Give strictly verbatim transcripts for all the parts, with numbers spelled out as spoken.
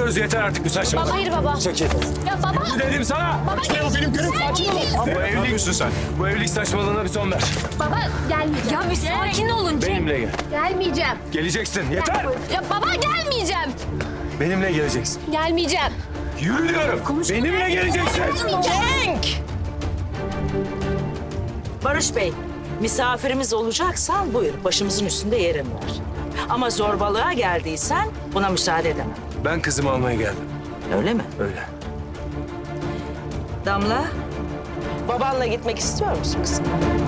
gidiyoruz. Yeter artık bu saçmalık. Baba hayır baba. Çekil. Ya baba. Ne dedim sana? Baba İşte o benim kızım. Sakin ol. Bu evlilik... Ne yapıyorsun sen? Bu evlilik saçmalığına bir son ver. Baba gelmeyeceğim. Ya bir sakin olun Cenk. Benimle gel. Gelmeyeceğim. Geleceksin. Yeter. Ya baba gelmeyeceğim. Benimle geleceksin. Gelmeyeceğim. Yürü diyorum. Benimle geleceksin. Cenk. Barış Bey, misafirimiz olacaksan buyur, başımızın üstünde yerin var. Ama zorbalığa geldiysen buna müsaade edemem. Ben kızımı almaya geldim. Öyle mi? Öyle. Damla, babanla gitmek istiyor musun kızım?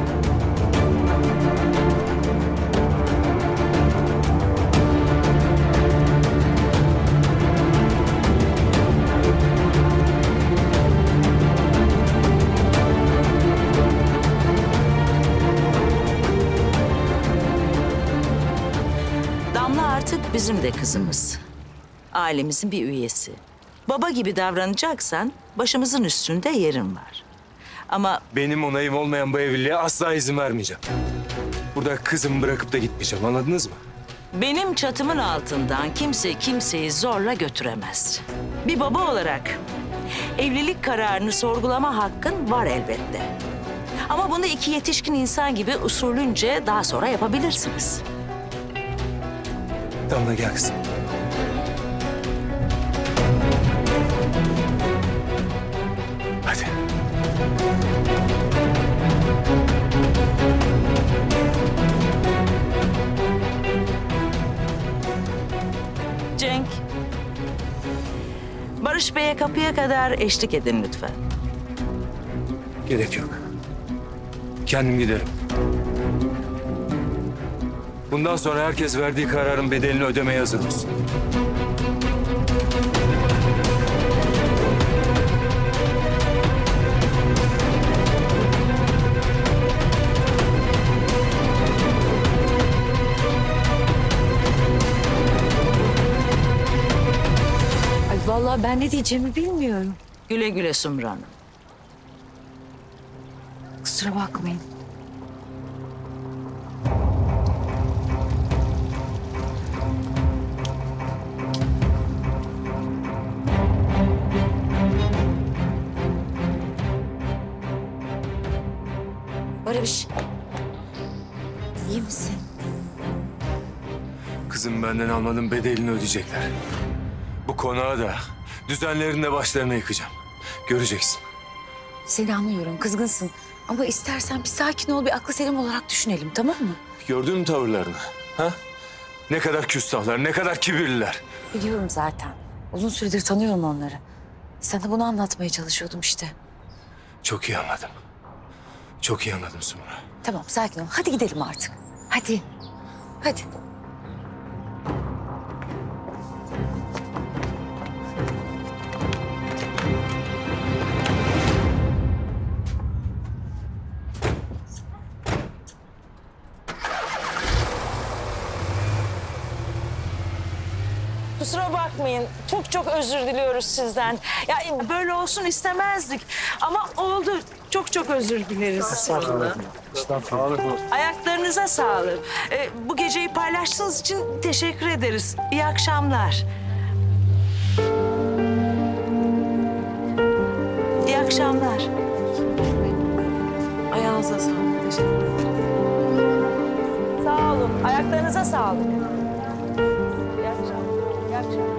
Damla artık bizim de kızımız. Ailemizin bir üyesi. Baba gibi davranacaksan başımızın üstünde yerin var. Ama Benim onayım olmayan bu evliliğe asla izin vermeyeceğim. Burada kızımı bırakıp da gitmeyeceğim. Anladınız mı? benim çatımın altından kimse kimseyi zorla götüremez. Bir baba olarak evlilik kararını sorgulama hakkın var elbette. Ama bunu iki yetişkin insan gibi usulünce daha sonra yapabilirsiniz. Damla gel kızım. Hadi. Cenk, Barış Bey'e kapıya kadar eşlik edin lütfen. Gerek yok. Kendim giderim. Bundan sonra herkes verdiği kararın bedelini ödemeye hazır olsun. Ay vallahi ben ne diyeceğimi bilmiyorum. Güle güle Sumru Hanım. Kusura bakmayın. Barış. İyi misin? Kızım benden almanın bedelini ödeyecekler. Bu konağı da, düzenlerini de başlarına yıkacağım. Göreceksin. Seni anlıyorum, kızgınsın. Ama istersen bir sakin ol, bir aklı selim olarak düşünelim, tamam mı? Gördün mü tavırlarını? Ha? Ne kadar küstahlar, ne kadar kibirliler. Biliyorum zaten. Uzun süredir tanıyorum onları. Sana bunu anlatmaya çalışıyordum işte. Çok iyi anladım. Çok iyi anladım Sumru. Tamam, sakin ol. Hadi gidelim artık. Hadi. Hadi. Kusura bakmayın. Çok çok özür diliyoruz sizden. Ya böyle olsun istemezdik. Ama oldu. Çok çok özür dileriz. Ayaklarınıza sağlık. Ee, bu geceyi paylaştığınız için teşekkür ederiz. İyi akşamlar. İyi akşamlar. Ayağınıza sağlık. Teşekkür ederim. Sağ olun. Ayaklarınıza sağlık. İyi akşamlar. İyi akşamlar.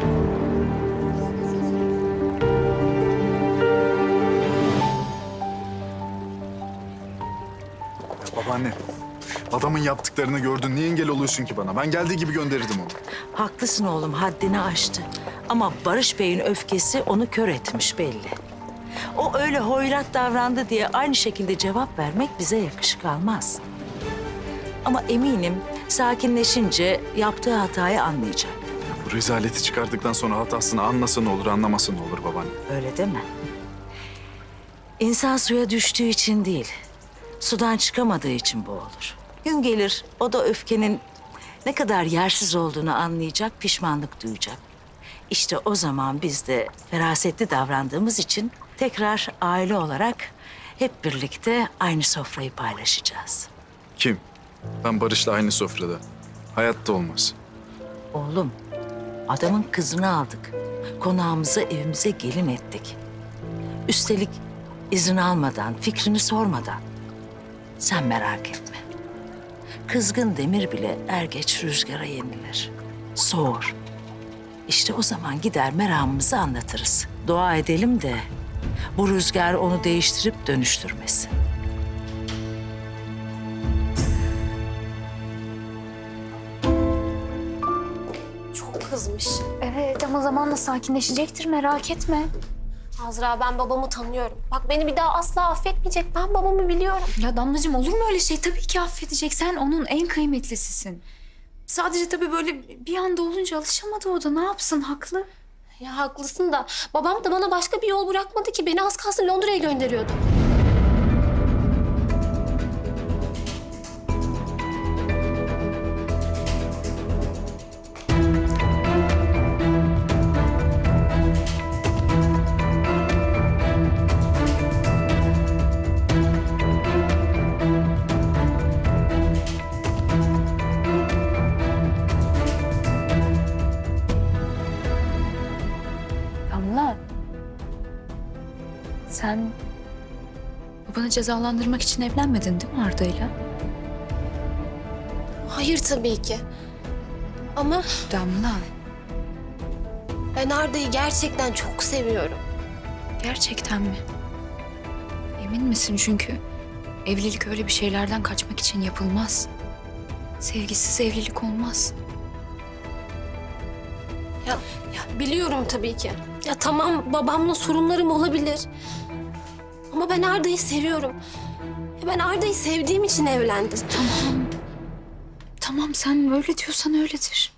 Babaanne, adamın yaptıklarını gördün. Niye engel oluyorsun ki bana? Ben geldiği gibi gönderirdim onu. Haklısın oğlum, haddini aştı. Ama Barış Bey'in öfkesi onu kör etmiş belli. O öyle hoyrat davrandı diye aynı şekilde cevap vermek bize yakışık almaz. Ama eminim sakinleşince yaptığı hatayı anlayacak. Bu rezaleti çıkardıktan sonra hatasını anlasa ne olur, anlamasa ne olur babaanne? Öyle deme. İnsan suya düştüğü için değil, sudan çıkamadığı için boğulur. Gün gelir o da öfkenin ne kadar yersiz olduğunu anlayacak, pişmanlık duyacak. İşte o zaman biz de ferasetli davrandığımız için tekrar aile olarak hep birlikte aynı sofrayı paylaşacağız. Kim? Ben Barış'la aynı sofrada. Hayatta olmaz. Oğlum, Adamın kızını aldık. Konağımıza, evimize gelin ettik. Üstelik izin almadan, fikrini sormadan. Sen merak etme. Kızgın demir bile er geç rüzgara yenilir. Soğur. İşte o zaman gider meramımızı anlatırız. Dua edelim de bu rüzgar onu değiştirip dönüştürmesin. Çok kızmış. Evet ama zamanla sakinleşecektir, merak etme. Azra, ben babamı tanıyorum. Bak, beni bir daha asla affetmeyecek. Ben babamı biliyorum. Ya Damlacığım, olur mu öyle şey? Tabii ki affedecek. Sen onun en kıymetlisisin. Sadece tabii böyle bir anda olunca alışamadı o da. Ne yapsın? Haklı. Ya haklısın da babam da bana başka bir yol bırakmadı ki. Beni az kalsın Londra'ya gönderiyordu. Damla. Sen babanı cezalandırmak için evlenmedin değil mi Arda'yla? Hayır, tabii ki. Ama Damla, ben Arda'yı gerçekten çok seviyorum. gerçekten mi? Emin misin? Çünkü evlilik öyle bir şeylerden kaçmak için yapılmaz. Sevgisiz evlilik olmaz. Ya, ya biliyorum tabii ki. Ya tamam, babamla sorunlarım olabilir. Ama ben Arda'yı seviyorum. Ya ben Arda'yı sevdiğim için evlendim. Tamam. Tamam, sen öyle diyorsan öyledir.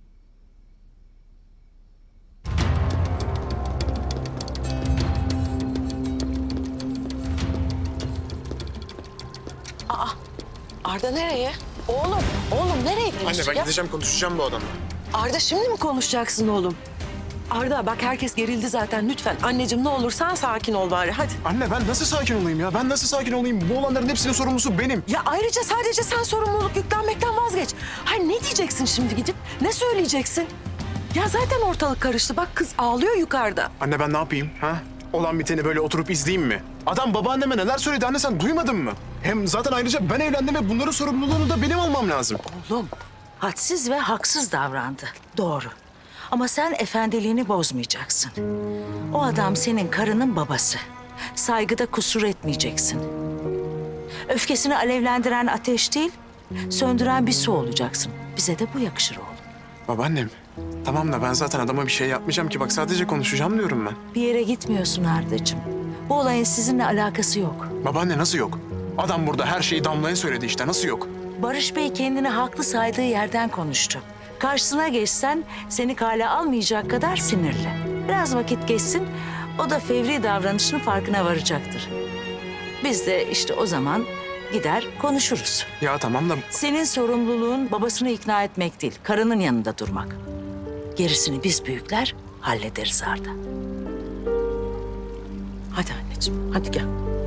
Arda nereye? Oğlum, oğlum nereye gidiyorsun Anne ben ya? gideceğim konuşacağım bu adamla. Arda şimdi mi konuşacaksın oğlum? Arda bak herkes gerildi zaten lütfen. Anneciğim ne olur sen sakin ol bari hadi. Anne ben nasıl sakin olayım ya? Ben nasıl sakin olayım? Bu olanların hepsinin sorumlusu benim. Ya ayrıca sadece sen sorumluluk yüklenmekten vazgeç. Hayır ne diyeceksin şimdi gidip? Ne söyleyeceksin? Ya zaten ortalık karıştı. Bak kız ağlıyor yukarıda. Anne ben ne yapayım ha? Olan biteni böyle oturup izleyeyim mi? Adam babaanneme neler söyledi anne sen duymadın mı? Hem zaten ayrıca ben evlendim ve bunların sorumluluğunu da benim almam lazım. Oğlum, hadsiz ve haksız davrandı. Doğru. Ama sen efendiliğini bozmayacaksın. O adam senin karının babası. Saygıda kusur etmeyeceksin. Öfkesini alevlendiren ateş değil, söndüren bir su olacaksın. Bize de bu yakışır oğlum. Babaannem tamam da ben zaten adama bir şey yapmayacağım ki bak sadece konuşacağım diyorum ben. Bir yere gitmiyorsun Ardacığım. Bu olayın sizinle alakası yok. Babaanne nasıl yok? Adam burada her şeyi Damla'ya söyledi işte nasıl yok? Barış Bey kendini haklı saydığı yerden konuştu. Karşısına geçsen seni kale almayacak kadar sinirli. Biraz vakit geçsin, o da fevri davranışının farkına varacaktır. Biz de işte o zaman gider konuşuruz. Ya tamam da Senin sorumluluğun babasını ikna etmek değil, karının yanında durmak. Gerisini biz büyükler hallederiz Arda. Hadi anneciğim hadi gel.